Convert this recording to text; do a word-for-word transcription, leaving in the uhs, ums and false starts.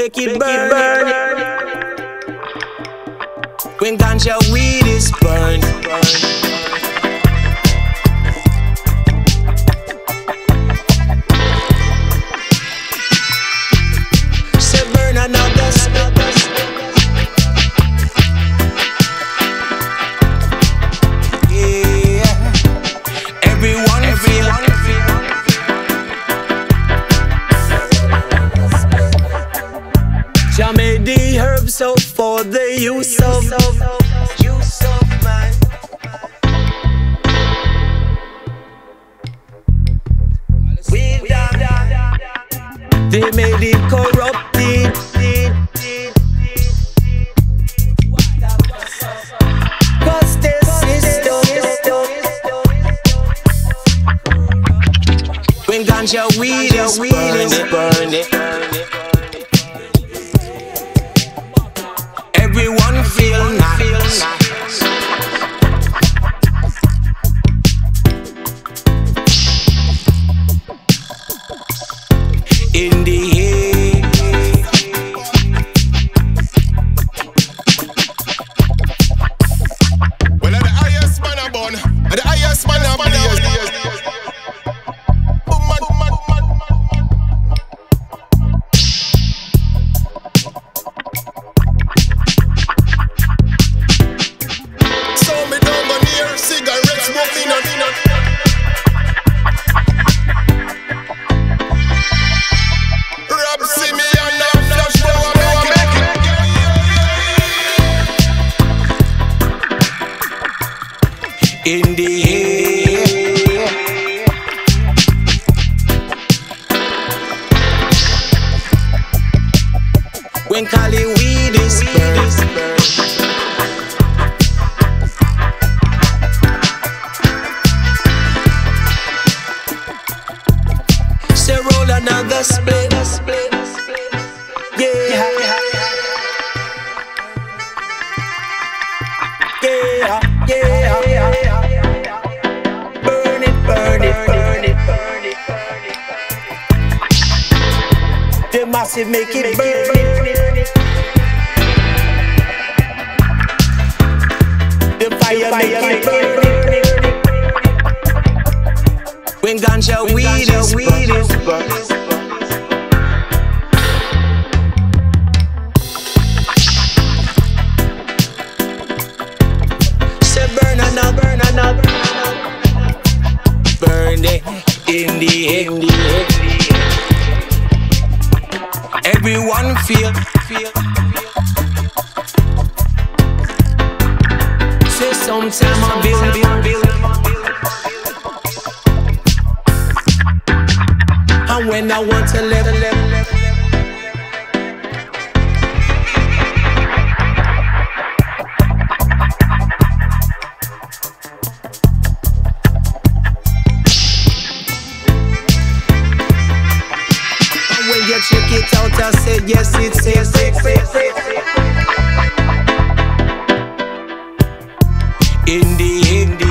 make it burn, burn. When ganja weed is burned, say burn another split. Yeah, everyone, everyone. Jah made the herbs out for the use of use of man. We done. They made it corrupted. Cause this system. When ganja weed is burning, everyone feel nice. In the air, well, the highest man a born, the highest man a born. in the air. When Cali weed is burned, say roll another split, yeah, yeah, yeah. Burn it, burn it, burn it, burn it, burn it. The massive make it burn it. The fire make it burn it. When ganja weed is burned, say burn another, burn another, burn it in the air. Everyone feel, feel. Say sometime I build, build, build. And when I want to live, live, live. And when you check it out, I said yes, it's yes, it's yes. In the end.